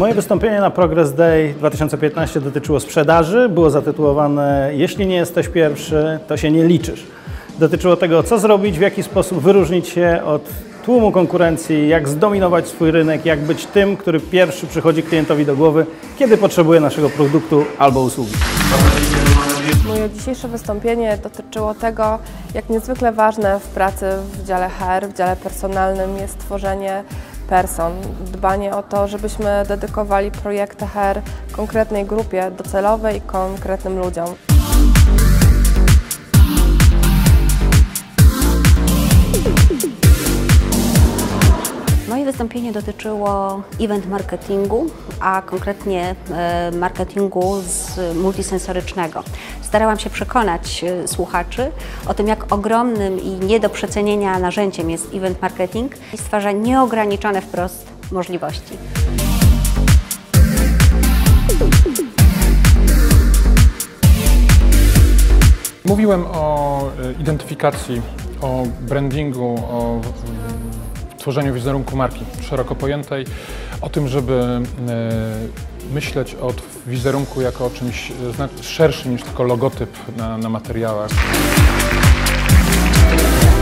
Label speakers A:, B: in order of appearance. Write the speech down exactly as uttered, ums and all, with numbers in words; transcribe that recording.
A: Moje wystąpienie na Progress Day dwa tysiące piętnaście dotyczyło sprzedaży. Było zatytułowane "Jeśli nie jesteś pierwszy, to się nie liczysz". Dotyczyło tego, co zrobić, w jaki sposób wyróżnić się od tłumu konkurencji, jak zdominować swój rynek, jak być tym, który pierwszy przychodzi klientowi do głowy, kiedy potrzebuje naszego produktu albo usługi.
B: Moje dzisiejsze wystąpienie dotyczyło tego, jak niezwykle ważne w pracy w dziale H R, w dziale personalnym jest tworzenie person, dbanie o to, żebyśmy dedykowali projekty H R konkretnej grupie docelowej i konkretnym ludziom.
C: Moje wystąpienie dotyczyło event marketingu, a konkretnie marketingu z multisensorycznego. Starałam się przekonać słuchaczy o tym, jak ogromnym i nie do przecenienia narzędziem jest event marketing i stwarza nieograniczone wprost możliwości.
D: Mówiłem o identyfikacji, o brandingu, o tworzeniu wizerunku marki szeroko pojętej, o tym, żeby myśleć o wizerunku jako o czymś szerszym niż tylko logotyp na, na materiałach.